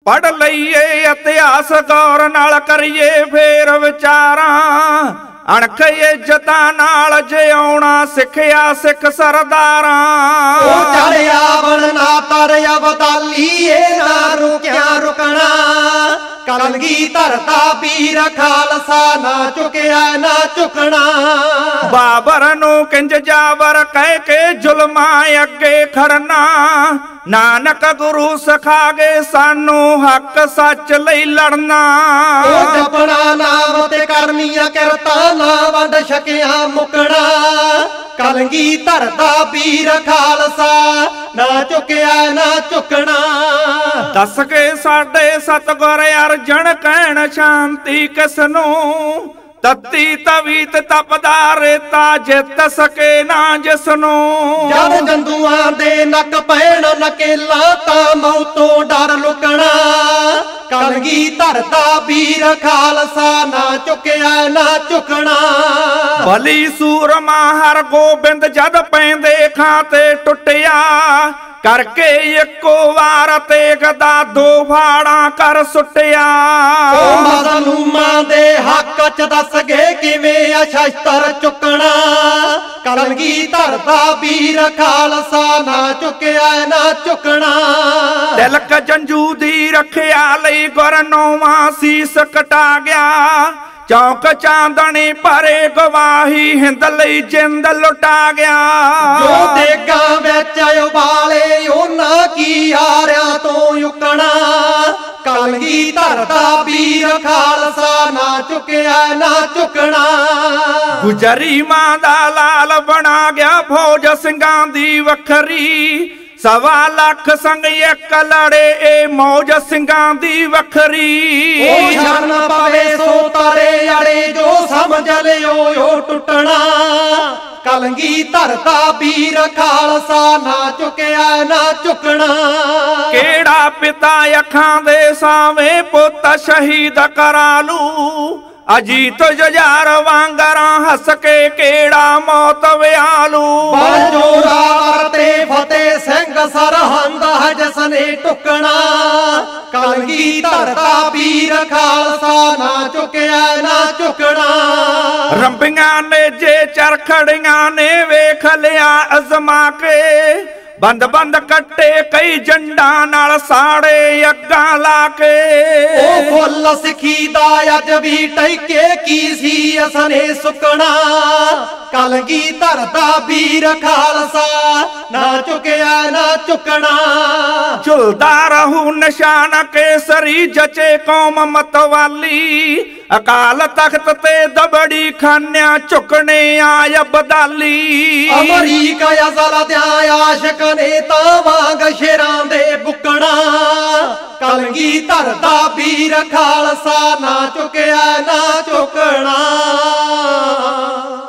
पढ़ लईए इतिहास गौर नाल करिए फेर विचारां। अणख इज्जतां नाल जिउणा सिखिया सिख सरदारां। चढ़िया बनना तर अबदाली ना रुकिया रुकना। कलगीधर दा वीर खालसा ना चुकिया ना चुकना। बाबर नूं किंज जाबर कह के जुल्मां अगे खड़ना। नानक गुरु सिखा गए सानू हक सच लई लड़ना। जपना नाम ते करनिया किरता ना वंड छकिया मुकना। कलगीधर दा वीर खालसा ना चुकिया ना चुकना। दस के साडे सतगुर अर्जन कहण शांति किसनू। तत्ती तवीत तपदा रेता जित सके ना जिसनू। जद जंदुआं दे नक पैण नकेला तां मौतों डर लुकना। कलगीधर दा वीर खालसा ना चुकिया ना चुकना। बली सूरमा हर गोबिंद जद पैंदे खां ते टुटिया। करके इको वार ते गदा दो फाड़ा कर सुटिया। मज़लूमां दे हक च दस गए किवें अशस्त्र चुकना। कलगीधर दा वीर खालसा ना चुकिया ना चुकना। तिलक जंजू दी रखिया लई गुर नौवां सीस कटा गया। चौक चांदनी परे गवाही हिंद लई जिंद लुटा गया। जो देगा विच उबाले उन्हां की यारियां तो युकना। कलगीधर दा वीर खालसा ना चुकिया ना चुकना। गुजरी मां दा लाल बना गया फौज ਸਿੰਘਾਂ दी वखरी। 1.25 ਲੱਖ संग एक लड़े ए मौज ਸਿੰਘਾਂ दी वखरी। शरण पवे सो तारे अड़े जो समझ लियो यो टुटना। कलगीधर दा वीर खालसा ना चुकिया ना चुकना। केड़ा पिता अखां दे सावे पुत शहीद करा लू। अजीत जुझार वांगरा हस के केड़ा मौत व्यालू। जोरावर ते फतेह सिंह सरहंद जिसने टुकना। कलगीधर दा वीर खालसा ना चुकिया ना चुकना। रंबियां ने जे चरखड़ियां ने वेख लिया अजमा के। बंद बंद कट्टे कई जंडा नाल साड़े अग्गां ला के। ओ फुल सिखी दा अज भी टैके की सी असने सुकना। कलगीधर दा वीर खालसा ना चुकिया ना चुकना। झुलदा रहू निशान केसरी जचे कौम मतवाली। अकाल तख्त ते दबड़ी खान्या चुकने आय अबदाली। अमरीका अज़ल दा आशिक नेता वांग शेरां दे बुकना। कलगीधर दा वीर खालसा ना चुकिया ना चुकना।